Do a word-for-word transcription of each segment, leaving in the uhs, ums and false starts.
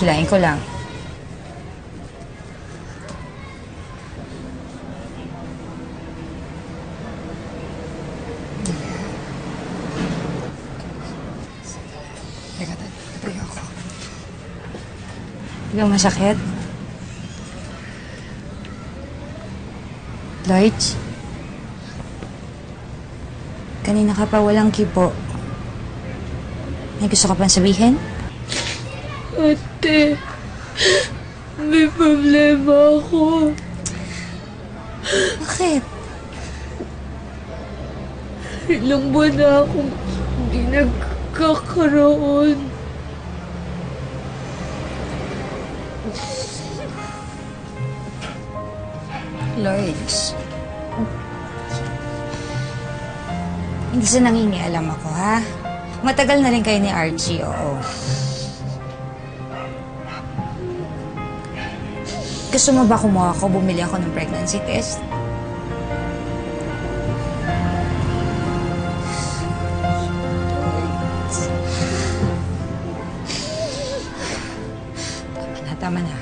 Hilain ko lang. Teka, tatay ako. Biglang masakit? Lloyd? Kanina ka pa walang kipo. May gusto ka pang sabihin? Ate, may problema ako. Bakit? Ilang buwan na akong hindi nagkakaroon. Lloyd. Hindi sa nangingialam ako, ha? Matagal na rin kayo ni Archie, oo. Gusto mo ba kumuha ako, bumili ako ng pregnancy test? Tama na, tama na.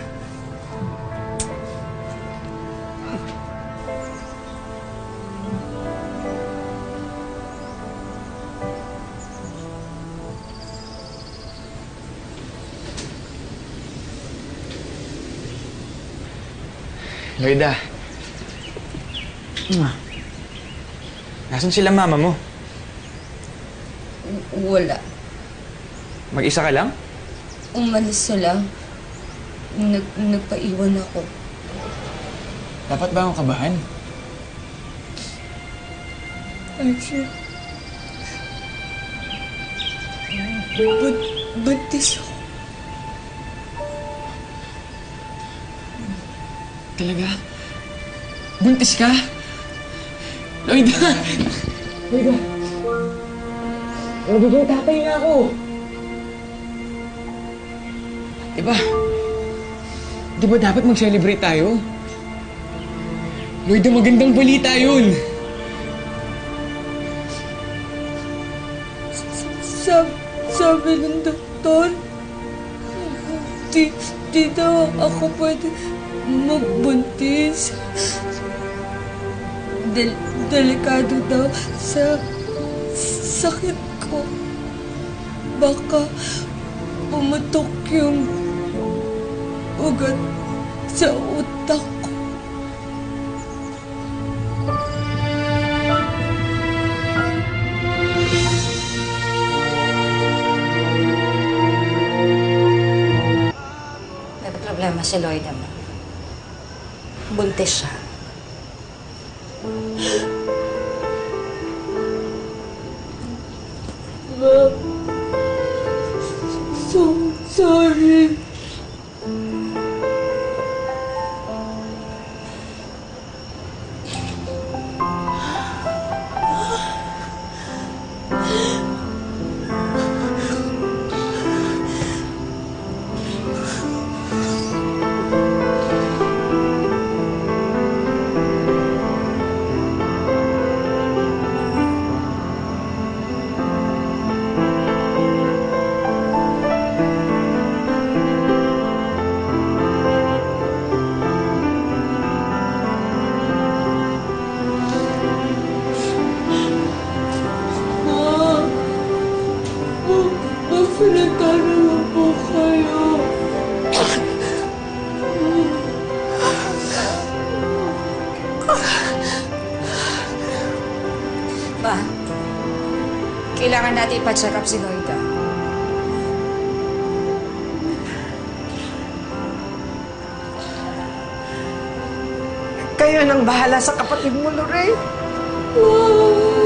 Lloyda. Ma. Nasaan sila mama mo? Wala. Mag-isa ka lang? Umalis sila. Nag nagpaiwan ako. Dapat ba akong kabahan? Archie. But, buntis ako. Talaga? Buntis ka? Lloyda! Lloyda! Magiging tatay na ako! Diba? Di ba dapat mag-celebrate tayo? Lloyda, magandang balita yun! Sab sabi ng doktor, di, di daw ako pwede magbuntis. Del delikado daw sa sakit ko. Baka pumutok yung ugat sa utak ko. May problema si Lloyd, mo. Buntis siya. Ma, so sorry. Pinagtanong po kayo. Ba, kailangan natin ipa-check up si Lloyd. Kayo nang bahala sa kapatid mo, Lorraine. Wow.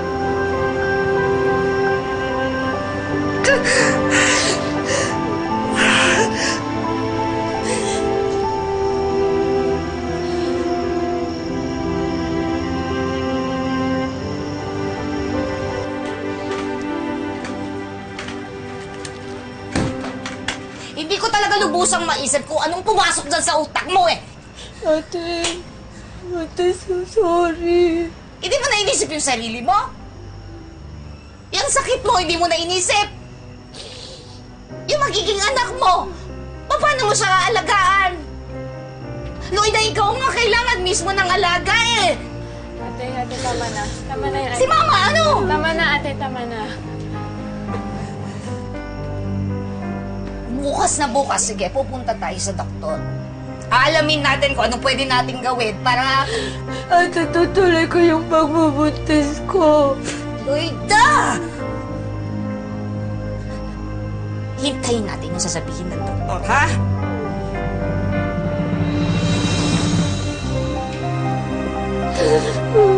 Hindi ko talaga lubusang maisip kung anong pumasok dyan sa utak mo eh. Ate, ate, so sorry. Hindi mo na inisip yung sarili mo? Yung sakit mo, hindi mo na inisip? Yung magiging anak mo, paano mo siya aalagaan? Loida, ikaw nga kailangan mismo ng alaga eh! Ate, ate, tama na. Tama na yan, ate. Si Mama, ano? Tama na, ate, tama na. Bukas na bukas, sige, pupunta tayo sa doktor. Aalamin natin kung ano pwede nating gawin para... Ate, tutuloy ko yung pagbubuntis ko. Loida! Hintayin natin yung sasabihin ng doktor, ha? Oh.